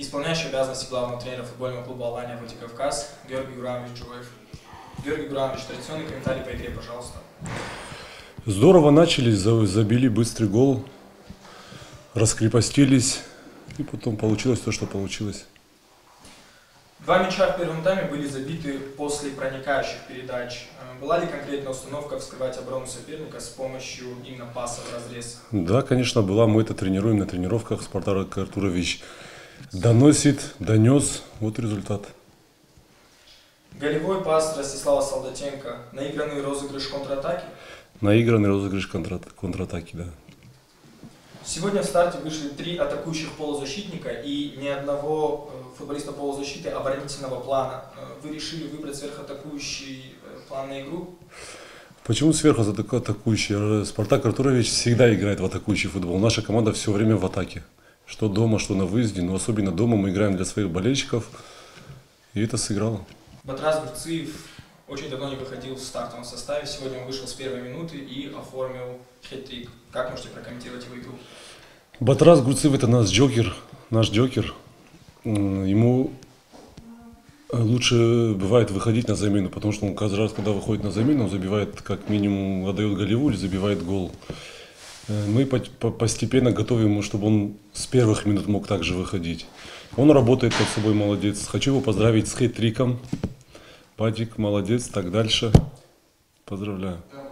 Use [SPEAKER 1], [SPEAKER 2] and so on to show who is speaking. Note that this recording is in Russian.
[SPEAKER 1] исполняющий обязанности главного тренера футбольного клуба «Алания Владикавказ» Георгий Гурамович Джураев. Георгий Гурамович, традиционный комментарий по игре, пожалуйста.
[SPEAKER 2] Здорово начали, забили быстрый гол, раскрепостились, и потом получилось то, что получилось.
[SPEAKER 1] Два мяча в первом тайме были забиты после проникающих передач. Была ли конкретная установка вскрывать оборону соперника с помощью именно паса в разрез?
[SPEAKER 2] Да, конечно, была. Мы это тренируем на тренировках. Спартак Артурович доносит, донес. Вот результат.
[SPEAKER 1] Голевой пас Ростислава Солдатенко. Наигранный розыгрыш контратаки?
[SPEAKER 2] Наигранный розыгрыш контратаки, да.
[SPEAKER 1] Сегодня в старте вышли 3 атакующих полузащитника и ни одного футболиста полузащиты оборонительного плана. Вы решили выбрать сверхатакующий план на игру?
[SPEAKER 2] Почему сверхатакующий? Спартак Артурович всегда играет в атакующий футбол. Наша команда все время в атаке. Что дома, что на выезде. Но особенно дома мы играем для своих болельщиков. И это сыграло.
[SPEAKER 1] Батрас Гурциев очень давно не выходил в стартовом составе. Сегодня он вышел с первой минуты и оформил хет-трик. Как можете прокомментировать его игру?
[SPEAKER 2] Батрас Гурциев — это наш джокер. Ему лучше бывает выходить на замену, потому что он каждый раз, когда выходит на замену, он забивает, как минимум, отдает голевую или забивает гол. Мы постепенно готовим ему, чтобы он с первых минут мог также выходить. Он работает над собой, молодец. Хочу его поздравить с хет-триком. Падик, молодец, так дальше. Поздравляю.